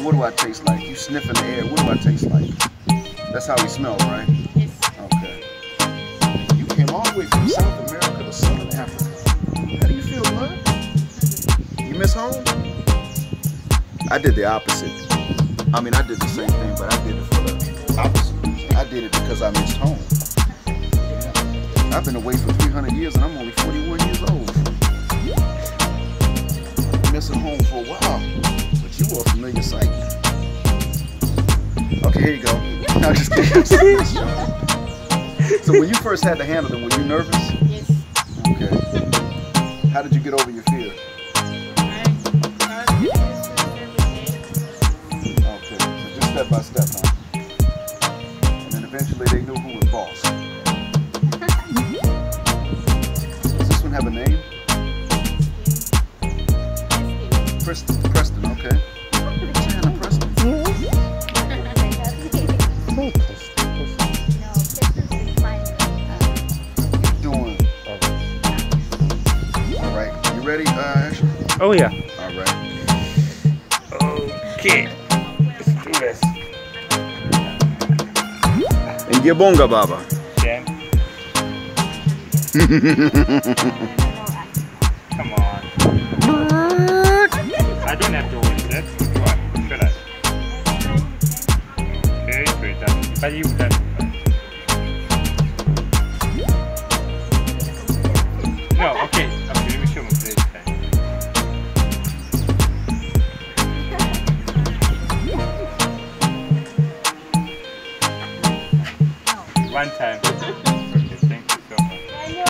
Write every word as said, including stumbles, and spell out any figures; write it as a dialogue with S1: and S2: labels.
S1: what do I taste like? You sniff in the air, what do I taste like? That's how we smell, right?
S2: Yes.
S1: Okay. You came all the way from South America to Southern Africa. How do you feel, bud? You miss home? I did the opposite. I mean, I did the same thing, but I did it for the opposite reason. I did it because I missed home. I've been away for three hundred years and I'm only forty-one years old. Missing home for a while, but you were a familiar sight. Okay, here you go. Now just kidding. So when you first had to handle them, were you nervous?
S2: Yes.
S1: Okay. How did you get over your fear? Okay, so just step by step, huh? And then eventually they knew who was boss. Does this one have a name? Preston, Preston, okay. China Preston. Doing. All right, you ready, uh, Ashley?
S3: Oh yeah.
S1: All right.
S3: Okay. Let's do this.
S1: And Gibonga Baba.
S3: Jen. Come on. I don't have to hold that. What? Should I? Okay, sweetheart. But you've done.